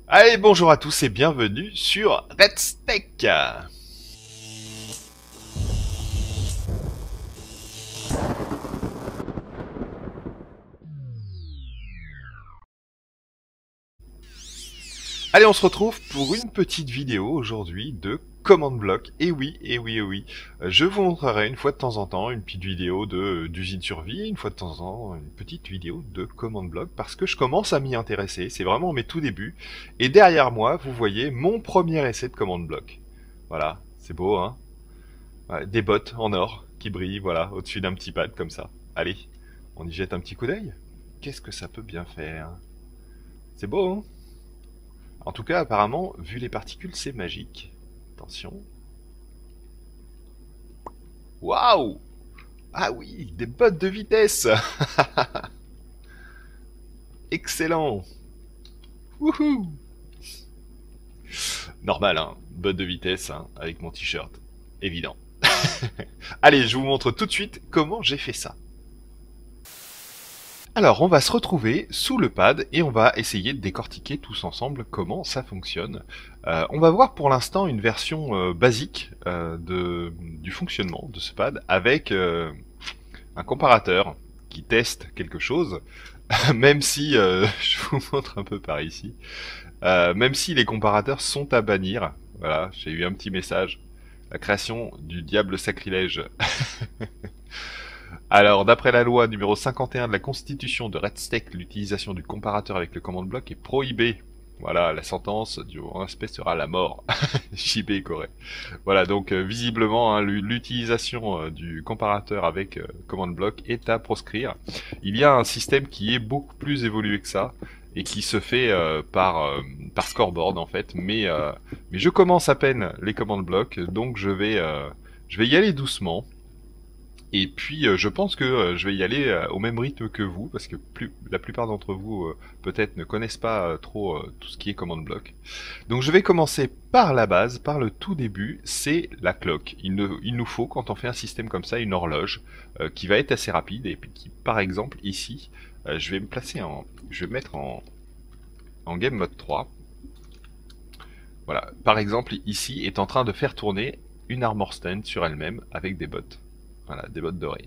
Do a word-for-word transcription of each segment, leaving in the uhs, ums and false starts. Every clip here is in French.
Allez, bonjour à tous et bienvenue sur Red Steak. Allez, on se retrouve pour une petite vidéo aujourd'hui de command block. Et oui, et oui, et oui, je vous montrerai une fois de temps en temps une petite vidéo de d'usine survie, une fois de temps en temps une petite vidéo de command block parce que je commence à m'y intéresser. C'est vraiment mes tout débuts. Et derrière moi, vous voyez mon premier essai de command block. Voilà, c'est beau, hein? Ouais, des bottes en or qui brillent, voilà, au-dessus d'un petit pad comme ça. Allez, on y jette un petit coup d'œil. Qu'est-ce que ça peut bien faire? C'est beau, hein? En tout cas, apparemment, vu les particules, c'est magique. Attention. Waouh! Ah oui, des bottes de vitesse! Excellent! Wouhou! Normal, hein, bottes de vitesse, hein, avec mon t-shirt. Évident. Allez, je vous montre tout de suite comment j'ai fait ça. Alors, on va se retrouver sous le pad et on va essayer de décortiquer tous ensemble comment ça fonctionne. Euh, on va voir pour l'instant une version euh, basique euh, de, du fonctionnement de ce pad avec euh, un comparateur qui teste quelque chose, même si, euh, je vous montre un peu par ici, euh, même si les comparateurs sont à bannir. Voilà, j'ai eu un petit message. La création du diable sacrilège. Alors, d'après la loi numéro cinquante et un de la Constitution de Red Steak, l'utilisation du comparateur avec le command block est prohibée. Voilà, la sentence du respect sera la mort. J B Corée. Voilà, donc euh, visiblement, hein, l'utilisation euh, du comparateur avec euh, command block est à proscrire. Il y a un système qui est beaucoup plus évolué que ça et qui se fait euh, par euh, par scoreboard en fait. Mais euh, mais je commence à peine les command block, donc je vais euh, je vais y aller doucement. Et puis euh, je pense que euh, je vais y aller euh, au même rythme que vous, parce que plus, la plupart d'entre vous euh, peut-être ne connaissent pas euh, trop euh, tout ce qui est command block. Donc je vais commencer par la base, par le tout début, c'est la clock. Il, ne, il nous faut, quand on fait un système comme ça, une horloge euh, qui va être assez rapide, et puis qui, par exemple, ici, euh, je vais me placer en... je vais me mettre en, en game mode trois. Voilà, par exemple, ici, est en train de faire tourner une armor stand sur elle-même avec des bottes. Voilà, des bottes dorées.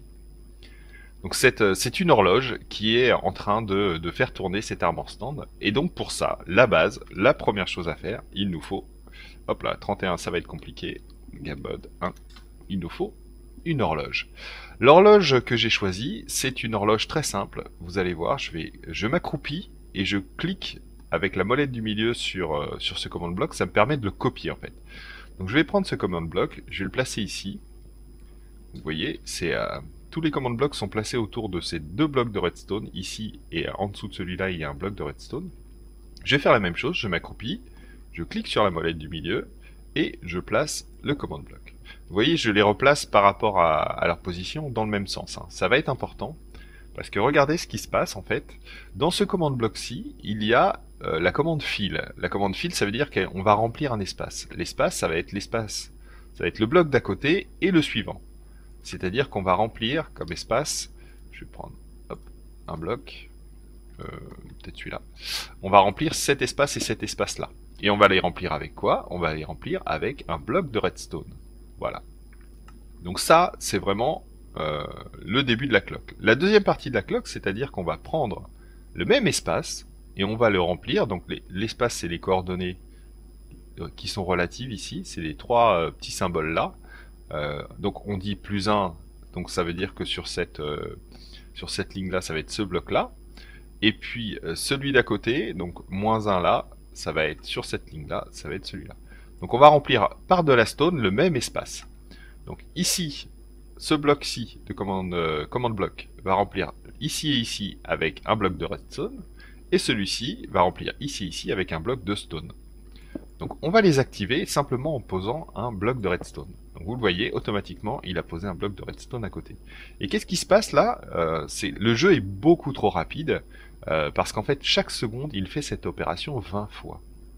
Donc c'est une horloge qui est en train de, de faire tourner cet armor stand. Et donc pour ça, la base, la première chose à faire, il nous faut, hop là, trente et un ça va être compliqué, Gabod un, il nous faut une horloge. L'horloge que j'ai choisie, c'est une horloge très simple. Vous allez voir, je vais, je m'accroupis et je clique avec la molette du milieu sur, euh, sur ce command block, ça me permet de le copier en fait. Donc je vais prendre ce command block, je vais le placer ici. Vous voyez, c'est euh, tous les command blocks sont placés autour de ces deux blocs de redstone, ici et en dessous de celui-là il y a un bloc de redstone. Je vais faire la même chose, je m'accroupis, je clique sur la molette du milieu et je place le command block. Vous voyez, je les replace par rapport à, à leur position dans le même sens. Hein. Ça va être important parce que regardez ce qui se passe en fait. Dans ce command block-ci, il y a euh, la commande fill. La commande fill, ça veut dire qu'on va remplir un espace. L'espace, ça va être l'espace, ça va être le bloc d'à côté et le suivant. C'est-à-dire qu'on va remplir comme espace, je vais prendre hop, un bloc, euh, peut-être celui-là, on va remplir cet espace et cet espace-là. Et on va les remplir avec quoi? On va les remplir avec un bloc de redstone. Voilà. Donc ça, c'est vraiment euh, le début de la clock. La deuxième partie de la clock, c'est-à-dire qu'on va prendre le même espace et on va le remplir. Donc l'espace, c'est les coordonnées qui sont relatives ici, c'est les trois euh, petits symboles-là. Euh, donc on dit plus un, donc ça veut dire que sur cette, euh, sur cette ligne là ça va être ce bloc là, et puis euh, celui d'à côté, donc moins un là, ça va être sur cette ligne là, ça va être celui là. Donc on va remplir par de la stone le même espace. Donc ici, ce bloc-ci de commande, euh, commande bloc va remplir ici et ici avec un bloc de redstone, et celui-ci va remplir ici et ici avec un bloc de stone. Donc on va les activer simplement en posant un bloc de redstone. Donc vous le voyez, automatiquement, il a posé un bloc de redstone à côté. Et qu'est-ce qui se passe là? euh, c'est Le jeu est beaucoup trop rapide, euh, parce qu'en fait, chaque seconde, il fait cette opération vingt fois.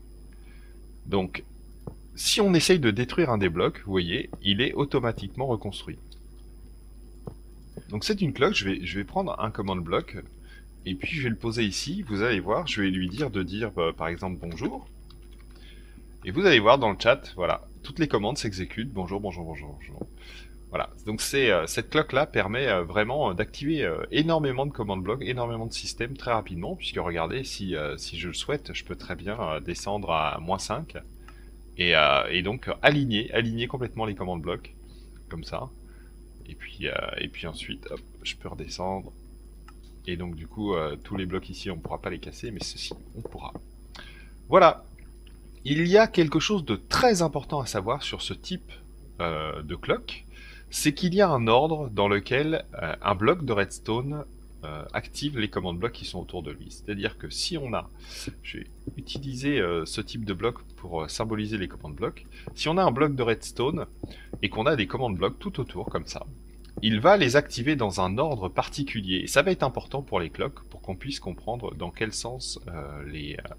Donc, si on essaye de détruire un des blocs, vous voyez, il est automatiquement reconstruit. Donc c'est une clock, je vais, je vais prendre un command block, et puis je vais le poser ici, vous allez voir, je vais lui dire de dire euh, par exemple bonjour, et vous allez voir dans le chat, voilà, toutes les commandes s'exécutent, bonjour, bonjour, bonjour, bonjour. Voilà, donc c'est euh, cette cloque-là permet euh, vraiment euh, d'activer euh, énormément de commandes blocs, énormément de systèmes très rapidement, puisque regardez, si, euh, si je le souhaite, je peux très bien euh, descendre à moins cinq, et, euh, et donc euh, aligner, aligner complètement les commandes blocs, comme ça, et puis, euh, et puis ensuite, hop, je peux redescendre, et donc du coup, euh, tous les blocs ici, on ne pourra pas les casser, mais ceci, on pourra. Voilà, il y a quelque chose de très important à savoir sur ce type euh, de cloque, c'est qu'il y a un ordre dans lequel euh, un bloc de redstone euh, active les commandes blocs qui sont autour de lui. C'est-à-dire que si on a, je vais utiliser euh, ce type de bloc pour euh, symboliser les commandes blocs, si on a un bloc de redstone et qu'on a des commandes blocs tout autour comme ça, il va les activer dans un ordre particulier. Et ça va être important pour les cloques pour qu'on puisse comprendre dans quel sens euh, les, euh,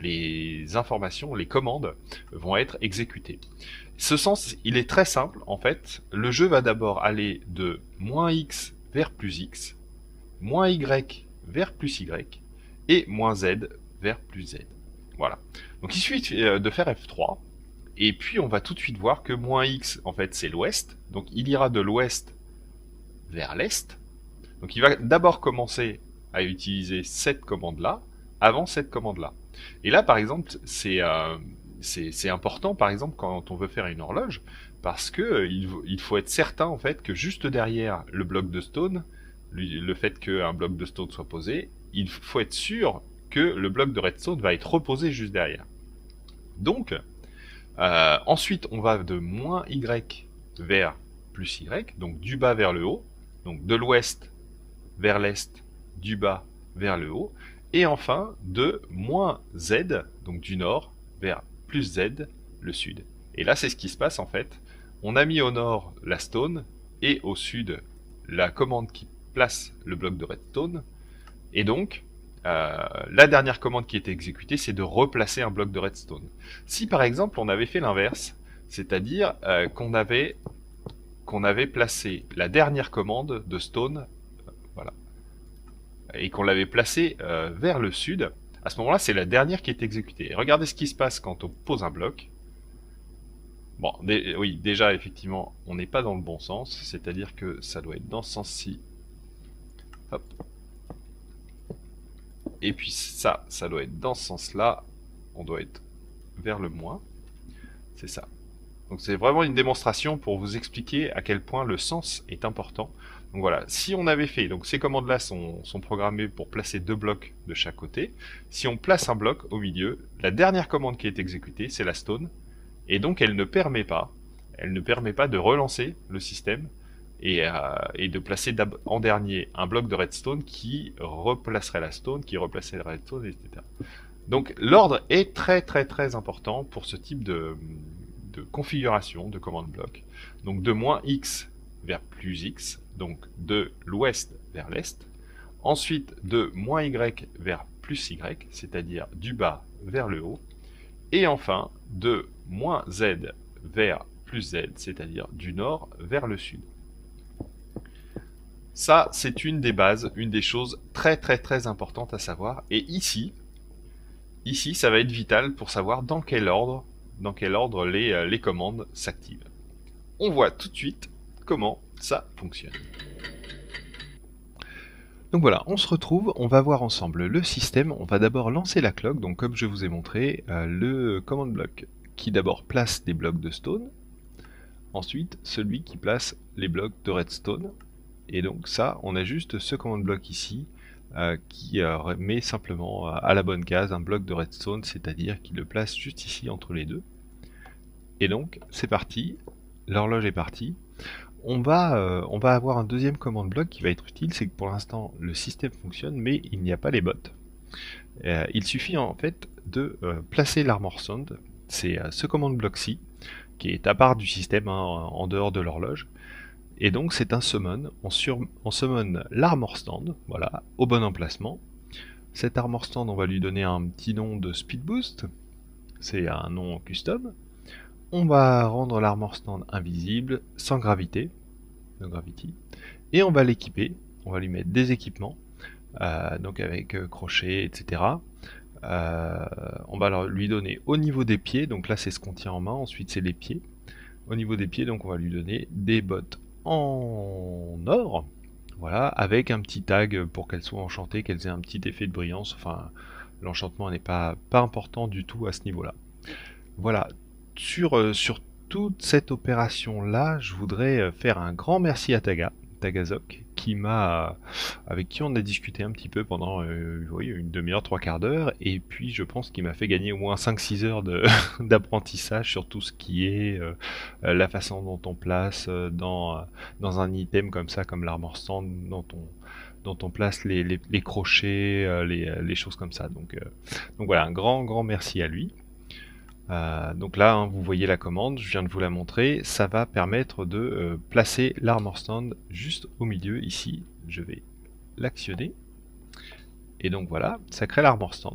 les informations, les commandes vont être exécutées. Ce sens, il est très simple en fait. Le jeu va d'abord aller de moins x vers plus x, moins y vers plus y, et moins z vers plus z. Voilà. Donc il suffit de faire F trois, et puis on va tout de suite voir que moins x, en fait, c'est l'ouest. Donc il ira de l'ouest vers l'est. Donc il va d'abord commencer à utiliser cette commande-là, avant cette commande-là. Et là, par exemple, c'est... Euh, c'est important, par exemple, quand on veut faire une horloge, parce que euh, il, il faut être certain, en fait, que juste derrière le bloc de stone, lui, le fait qu'un bloc de stone soit posé, il faut être sûr que le bloc de redstone va être reposé juste derrière. Donc, euh, ensuite, on va de moins y vers plus y, donc du bas vers le haut, donc de l'ouest vers l'est, du bas vers le haut, et enfin de moins z, donc du nord vers plus z, le sud. Et là, c'est ce qui se passe en fait. On a mis au nord la stone et au sud la commande qui place le bloc de redstone. Et donc, euh, la dernière commande qui est exécutée, c'est de replacer un bloc de redstone. Si par exemple, on avait fait l'inverse, c'est-à-dire euh, qu'on avait, qu'on avait placé la dernière commande de stone, euh, voilà, et qu'on l'avait placée euh, vers le sud, à ce moment-là, c'est la dernière qui est exécutée. Et regardez ce qui se passe quand on pose un bloc. Bon, dé oui, déjà, effectivement, on n'est pas dans le bon sens, c'est-à-dire que ça doit être dans ce sens-ci. Hop. Et puis ça, ça doit être dans ce sens-là. On doit être vers le moins. C'est ça. Donc c'est vraiment une démonstration pour vous expliquer à quel point le sens est important. Donc voilà, si on avait fait, donc ces commandes-là sont, sont programmées pour placer deux blocs de chaque côté. Si on place un bloc au milieu, la dernière commande qui est exécutée, c'est la stone. Et donc elle ne permet pas, elle ne permet pas de relancer le système et, euh, et de placer en dernier un bloc de redstone qui replacerait la stone, qui replacerait la redstone, et cetera. Donc l'ordre est très très très important pour ce type de, de configuration de commande bloc. Donc de moins x vers plus x, donc de l'ouest vers l'est. Ensuite de moins y vers plus y, c'est-à-dire du bas vers le haut. Et enfin de moins z vers plus z, c'est-à-dire du nord vers le sud. Ça, c'est une des bases, une des choses très très très importantes à savoir. Et ici, ici, ça va être vital pour savoir dans quel ordre, dans quel ordre les, les commandes s'activent. On voit tout de suite comment ça fonctionne. Donc voilà, on se retrouve, on va voir ensemble le système. On va d'abord lancer la cloque, donc comme je vous ai montré, euh, le command block qui d'abord place des blocs de stone, ensuite celui qui place les blocs de redstone, et donc ça, on a juste ce command block ici, euh, qui euh, met simplement euh, à la bonne case un bloc de redstone, c'est-à-dire qu'il le place juste ici entre les deux. Et donc, c'est parti, l'horloge est partie. On va, euh, on va avoir un deuxième command block qui va être utile, c'est que pour l'instant le système fonctionne mais il n'y a pas les bots. Euh, il suffit en fait de euh, placer l'armor stand, c'est euh, ce command block-ci qui est à part du système, hein, en dehors de l'horloge. Et donc c'est un summon, on, sur, on summon l'armor stand, voilà, au bon emplacement. Cet armor stand, on va lui donner un petit nom de speed boost, c'est un nom custom. On va rendre l'armor stand invisible, sans gravité, no gravity, et on va l'équiper, on va lui mettre des équipements. euh, donc avec euh, crochet, et cetera. Euh, on va alors lui donner au niveau des pieds, donc là c'est ce qu'on tient en main, ensuite c'est les pieds. Au niveau des pieds, donc on va lui donner des bottes en or, voilà, avec un petit tag pour qu'elles soient enchantées, qu'elles aient un petit effet de brillance. Enfin, l'enchantement n'est pas, pas important du tout à ce niveau-là. Voilà, sur, euh, sur toute cette opération-là, je voudrais euh, faire un grand merci à Taga, Tagazok, qui m'a, avec qui on a discuté un petit peu pendant euh, oui, une demi-heure, trois quarts d'heure, et puis je pense qu'il m'a fait gagner au moins cinq six heures de- d'apprentissage sur tout ce qui est euh, euh, la façon dont on place euh, dans, euh, dans un item comme ça, comme l'armor stand, dont on, dont on place les, les, les crochets, euh, les, les choses comme ça. Donc, euh, donc voilà, un grand, grand merci à lui. Euh, donc là, hein, vous voyez la commande, je viens de vous la montrer, ça va permettre de euh, placer l'armor stand juste au milieu ici. Je vais l'actionner. Et donc voilà, ça crée l'armor stand.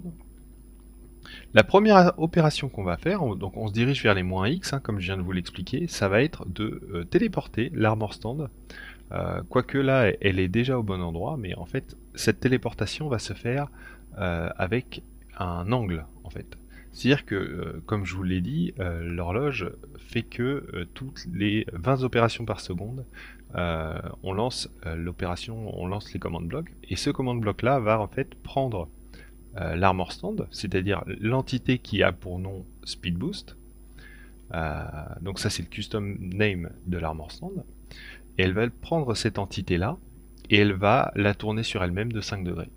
La première opération qu'on va faire, on, donc on se dirige vers les moins X, hein, comme je viens de vous l'expliquer, ça va être de euh, téléporter l'armor stand. Euh, quoique là, elle est déjà au bon endroit, mais en fait, cette téléportation va se faire euh, avec un angle, en fait. C'est-à-dire que, euh, comme je vous l'ai dit, euh, l'horloge fait que euh, toutes les vingt opérations par seconde, euh, on lance euh, l'opération, on lance les commandes blocs, et ce commande bloc là va en fait prendre euh, l'armor stand, c'est-à-dire l'entité qui a pour nom Speed Boost. Euh, donc ça c'est le custom name de l'armor stand, et elle va prendre cette entité là et elle va la tourner sur elle-même de cinq degrés.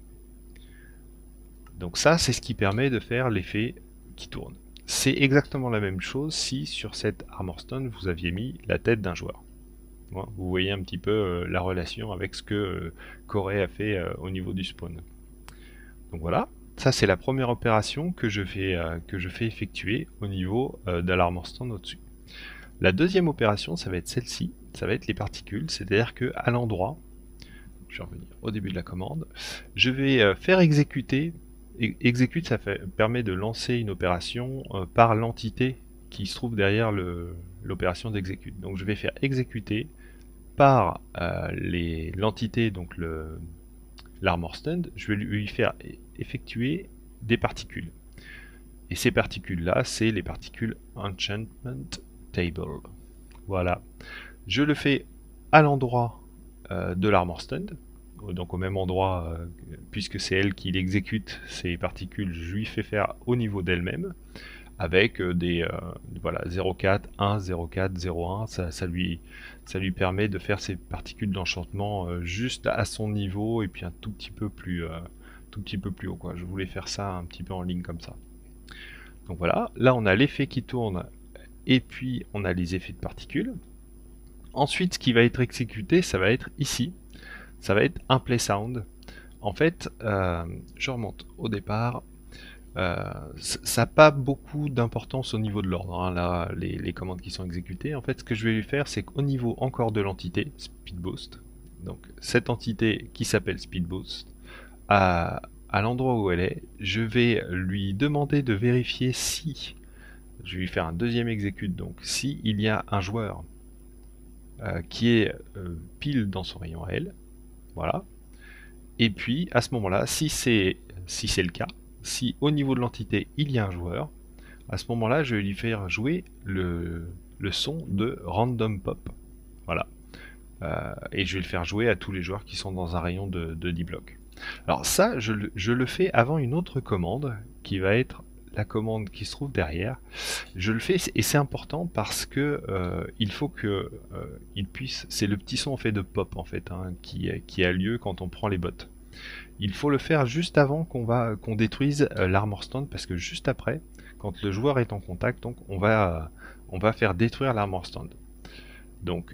Donc ça c'est ce qui permet de faire l'effet qui tourne. C'est exactement la même chose si sur cette armor stone vous aviez mis la tête d'un joueur. Vous voyez un petit peu euh, la relation avec ce que euh, Corey a fait euh, au niveau du spawn. Donc voilà, ça c'est la première opération que je fais, euh, que je fais effectuer au niveau euh, de l'armor stand au-dessus. La deuxième opération, ça va être celle-ci, ça va être les particules, c'est-à-dire que à l'endroit, je vais revenir au début de la commande, je vais euh, faire exécuter, exécute ça fait, permet de lancer une opération euh, par l'entité qui se trouve derrière l'opération d'exécute. Donc je vais faire exécuter par euh, l'entité, donc le l'armor stand, je vais lui faire effectuer des particules. Et ces particules-là, c'est les particules Enchantment Table. Voilà. Je le fais à l'endroit euh, de l'armor stand, donc au même endroit, euh, puisque c'est elle qui l'exécute, ces particules, je lui fais faire au niveau d'elle-même, avec euh, des euh, voilà, zéro quatre, un, zéro quatre, zéro un, ça, ça, lui, ça lui permet de faire ces particules d'enchantement euh, juste à son niveau, et puis un tout petit peu plus, euh, tout petit peu plus haut, quoi. Je voulais faire ça un petit peu en ligne comme ça. Donc voilà, là on a l'effet qui tourne, et puis on a les effets de particules. Ensuite, ce qui va être exécuté, ça va être ici. Ça va être un play sound. En fait, euh, je remonte au départ. Euh, ça n'a pas beaucoup d'importance au niveau de l'ordre, hein, là, les, les commandes qui sont exécutées. En fait, ce que je vais lui faire, c'est qu'au niveau encore de l'entité, Speed Boost, donc cette entité qui s'appelle Speed Boost, à, à l'endroit où elle est, je vais lui demander de vérifier si, je vais lui faire un deuxième exécute, donc si il y a un joueur euh, qui est euh, pile dans son rayon à elle, voilà. Et puis à ce moment-là, si c'est si c'est le cas, si au niveau de l'entité il y a un joueur, à ce moment-là, je vais lui faire jouer le, le son de Random Pop. Voilà. Euh, et je vais le faire jouer à tous les joueurs qui sont dans un rayon de, de dix blocs. Alors ça, je, je le fais avant une autre commande qui va être la commande qui se trouve derrière. Je le fais et c'est important parce que euh, il faut que euh, il puisse. C'est le petit son fait de pop en fait hein, qui, qui a lieu quand on prend les bottes. Il faut le faire juste avant qu'on va qu'on détruise euh, l'armor stand parce que juste après, quand le joueur est en contact, donc on va on va faire détruire l'armor stand. Donc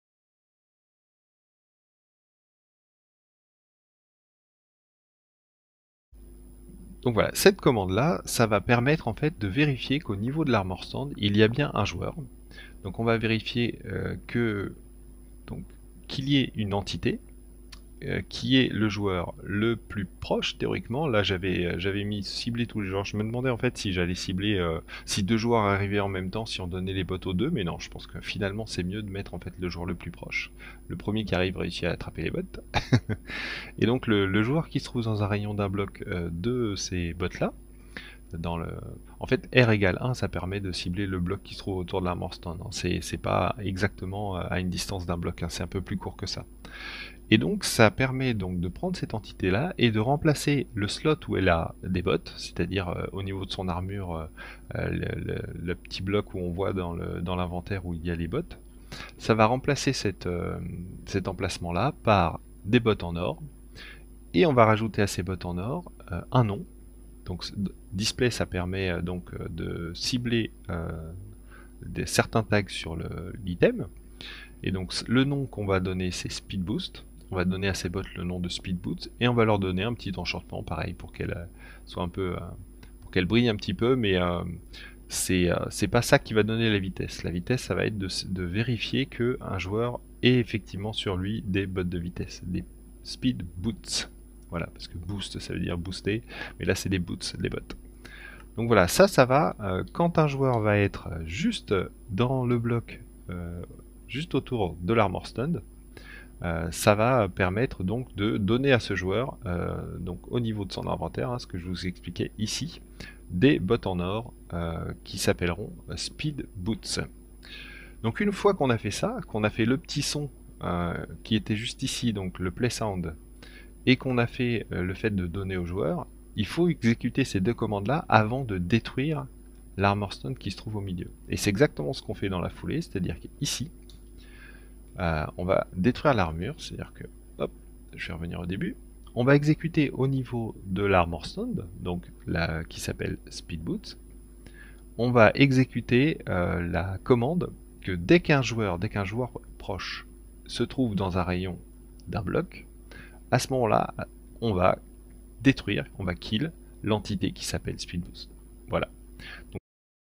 Donc voilà, cette commande-là, ça va permettre en fait de vérifier qu'au niveau de l'armor stand, il y a bien un joueur. Donc on va vérifier euh, que donc qu'il y ait une entité euh, qui est le joueur le plus proche théoriquement. Là j'avais j'avais mis cibler tous les joueurs. Je me demandais en fait si j'allais cibler euh, si deux joueurs arrivaient en même temps, si on donnait les bottes aux deux, mais non, je pense que finalement c'est mieux de mettre en fait le joueur le plus proche. Le premier qui arrive réussit à attraper les bottes. Et donc le, le joueur qui se trouve dans un rayon d'un bloc euh, de ces bottes là, dans le... En fait, R égale un, ça permet de cibler le bloc qui se trouve autour de l'armor stand. C'est c'est pas exactement à une distance d'un bloc, hein, c'est un peu plus court que ça. Et donc, ça permet donc de prendre cette entité-là et de remplacer le slot où elle a des bottes, c'est-à-dire euh, au niveau de son armure, euh, le, le, le petit bloc où on voit dans le dans l'inventaire où il y a les bottes. Ça va remplacer cette, euh, cet emplacement-là par des bottes en or, et on va rajouter à ces bottes en or euh, un nom. Donc display, ça permet euh, donc euh, de cibler euh, des, certains tags sur l'item. Et donc le nom qu'on va donner, c'est Speed Boost. On va donner à ces bottes le nom de Speed Boost et on va leur donner un petit enchantement, pareil, pour qu'elles euh, soient un peu, euh, pour qu'elles brillent un petit peu, mais euh, c'est euh, c'est pas ça qui va donner la vitesse. La vitesse, ça va être de, de vérifier que un joueur ait effectivement sur lui des bottes de vitesse, des Speed Boots. Voilà, parce que boost, ça veut dire booster, mais là c'est des boots, des bottes. Donc voilà, ça, ça va euh, quand un joueur va être juste dans le bloc, euh, juste autour de l'armor stand, euh, ça va permettre donc de donner à ce joueur, euh, donc au niveau de son inventaire, hein, ce que je vous expliquais ici, des bottes en or euh, qui s'appelleront Speed Boots. Donc une fois qu'on a fait ça, qu'on a fait le petit son euh, qui était juste ici, donc le play sound, et qu'on a fait euh, le fait de donner au joueur, il faut exécuter ces deux commandes-là avant de détruire l'armor stone qui se trouve au milieu. Et c'est exactement ce qu'on fait dans la foulée, c'est-à-dire qu'ici, euh, on va détruire l'armure, c'est-à-dire que, hop, je vais revenir au début, on va exécuter au niveau de l'armor stone, donc la, qui s'appelle Speed Boots, on va exécuter euh, la commande que dès qu'un joueur, dès qu'un joueur proche se trouve dans un rayon d'un bloc, à ce moment-là, on va détruire, on va kill l'entité qui s'appelle Speed Boost. Voilà. Donc,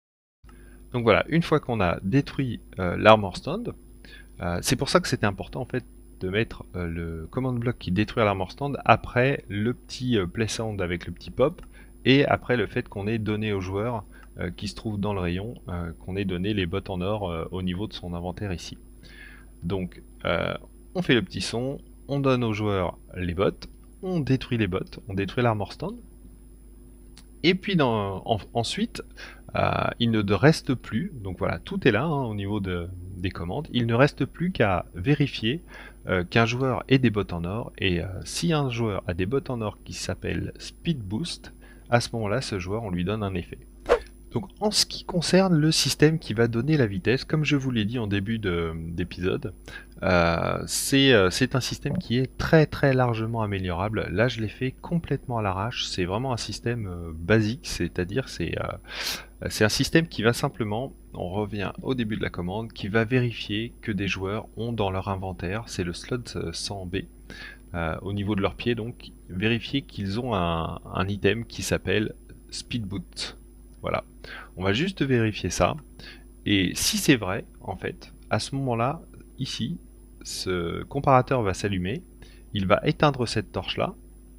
donc voilà, une fois qu'on a détruit euh, l'armor stand, euh, c'est pour ça que c'était important en fait de mettre euh, le command block qui détruit l'armor stand après le petit euh, play sound avec le petit pop et après le fait qu'on ait donné au joueur euh, qui se trouve dans le rayon, euh, qu'on ait donné les bottes en or euh, au niveau de son inventaire ici. Donc euh, on fait le petit son, on donne au joueur les bottes, on détruit les bottes, on détruit l'armor stand, et puis dans, en, ensuite, euh, il ne reste plus, donc voilà, tout est là hein, au niveau de, des commandes, il ne reste plus qu'à vérifier euh, qu'un joueur ait des bottes en or, et euh, si un joueur a des bottes en or qui s'appellent Speed Boost, à ce moment-là, ce joueur, on lui donne un effet. Donc en ce qui concerne le système qui va donner la vitesse, comme je vous l'ai dit en début d'épisode, euh, c'est euh, un système qui est très très largement améliorable. Là je l'ai fait complètement à l'arrache, c'est vraiment un système euh, basique, c'est-à-dire c'est euh, c'est un système qui va simplement, on revient au début de la commande, qui va vérifier que des joueurs ont dans leur inventaire, c'est le slot cent B, euh, au niveau de leur pied, donc vérifier qu'ils ont un, un item qui s'appelle Speed Boot. Voilà, on va juste vérifier ça, et si c'est vrai, en fait, à ce moment-là, ici, ce comparateur va s'allumer, il va éteindre cette torche-là,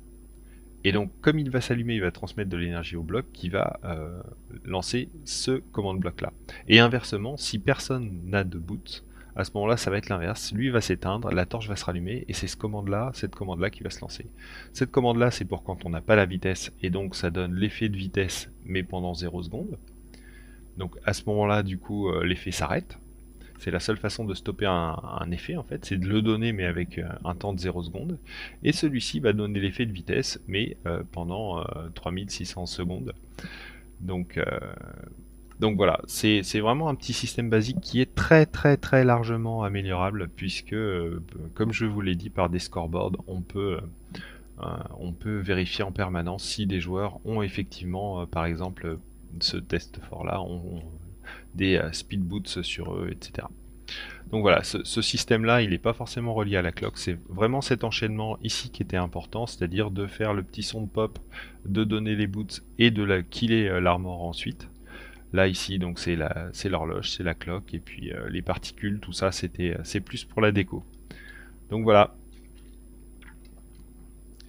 et donc comme il va s'allumer, il va transmettre de l'énergie au bloc qui va euh, lancer ce command bloc-là. Et inversement, si personne n'a de boot, à ce moment-là, ça va être l'inverse, lui va s'éteindre, la torche va se rallumer, et c'est ce commande-là, cette commande-là qui va se lancer. Cette commande-là, c'est pour quand on n'a pas la vitesse, et donc ça donne l'effet de vitesse, mais pendant zéro seconde. Donc à ce moment-là, du coup, euh, l'effet s'arrête. C'est la seule façon de stopper un, un effet, en fait, c'est de le donner, mais avec euh, un temps de zéro seconde. Et celui-ci va donner l'effet de vitesse, mais euh, pendant euh, trois mille six cents secondes. Donc... Euh, Donc voilà, c'est vraiment un petit système basique qui est très très très largement améliorable puisque, euh, comme je vous l'ai dit, par des scoreboards, on peut, euh, on peut vérifier en permanence si des joueurs ont effectivement, euh, par exemple, ce test fort là, ont, ont des euh, speed boots sur eux, et cetera. Donc voilà, ce, ce système-là, il n'est pas forcément relié à la clock, c'est vraiment cet enchaînement ici qui était important, c'est-à-dire de faire le petit son de pop, de donner les boots et de la killer euh, l'armor ensuite. Là ici donc c'est la c'est l'horloge, c'est la cloque et puis euh, les particules, tout ça c'était c'est plus pour la déco. Donc voilà.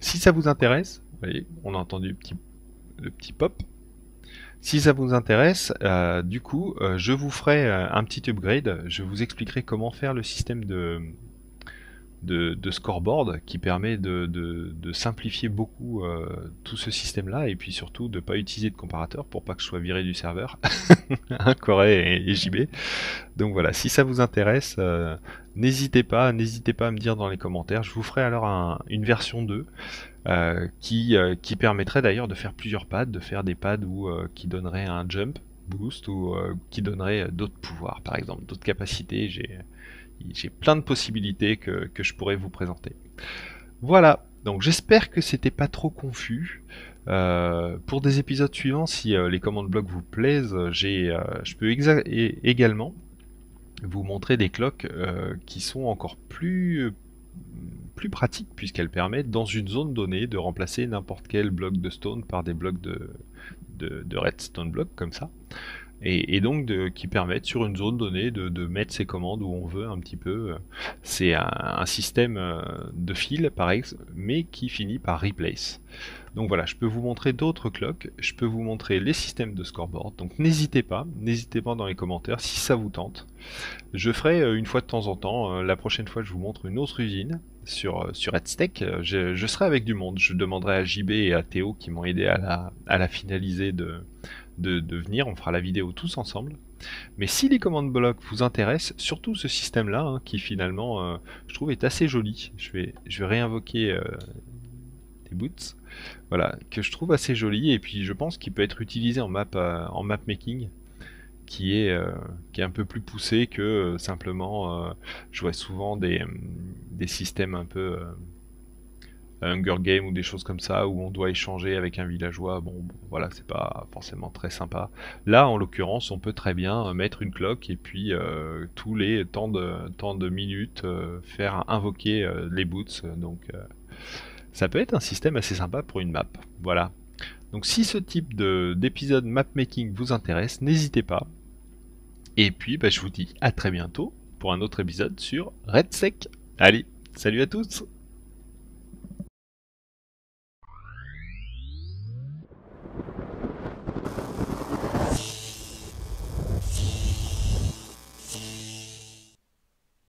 Si ça vous intéresse, vous voyez, on a entendu le petit, le petit pop. Si ça vous intéresse, euh, du coup, euh, je vous ferai euh, un petit upgrade. Je vous expliquerai comment faire le système de, de, de scoreboard qui permet de, de, de simplifier beaucoup euh, tout ce système-là et puis surtout de ne pas utiliser de comparateur pour pas que je sois viré du serveur. Hein, Corée et, et J B. Donc voilà, si ça vous intéresse, euh, n'hésitez pas, n'hésitez pas à me dire dans les commentaires. Je vous ferai alors un, une version deux. Euh, qui, euh, qui permettrait d'ailleurs de faire plusieurs pads, de faire des pads où, euh, qui donneraient un jump boost ou euh, qui donneraient d'autres pouvoirs, par exemple, d'autres capacités. J'ai j'ai plein de possibilités que, que je pourrais vous présenter. Voilà, donc j'espère que c'était pas trop confus. Euh, pour des épisodes suivants, si euh, les commandes blocs vous plaisent, j'ai, euh, je peux également vous montrer des cloques euh, qui sont encore plus plus pratique puisqu'elle permet dans une zone donnée de remplacer n'importe quel bloc de stone par des blocs de, de, de redstone block comme ça et, et donc de, qui permettent sur une zone donnée de, de mettre ses commandes où on veut un petit peu. C'est un, un système de fil pareil mais qui finit par replace. Donc voilà, je peux vous montrer d'autres clocks, je peux vous montrer les systèmes de scoreboard, donc n'hésitez pas, n'hésitez pas dans les commentaires si ça vous tente. Je ferai une fois de temps en temps, la prochaine fois je vous montre une autre usine sur, sur RedStack, je, je serai avec du monde, je demanderai à J B et à Théo qui m'ont aidé à la, à la finaliser de, de, de venir, on fera la vidéo tous ensemble. Mais si les commandes blocs vous intéressent, surtout ce système-là, hein, qui finalement, euh, je trouve, est assez joli, je vais, je vais réinvoquer euh, des boots, voilà, que je trouve assez joli, et puis je pense qu'il peut être utilisé en map, euh, en map making, qui est, euh, qui est un peu plus poussé que euh, simplement, euh, je vois souvent des, des systèmes un peu euh, Hunger Game ou des choses comme ça, où on doit échanger avec un villageois, bon, bon voilà, c'est pas forcément très sympa. Là, en l'occurrence, on peut très bien mettre une cloque, et puis euh, tous les temps de, temps de minutes, euh, faire invoquer euh, les boots, donc euh, ça peut être un système assez sympa pour une map, voilà. Donc si ce type d'épisode mapmaking vous intéresse, n'hésitez pas. Et puis bah, je vous dis à très bientôt pour un autre épisode sur RedSec. Allez, salut à tous!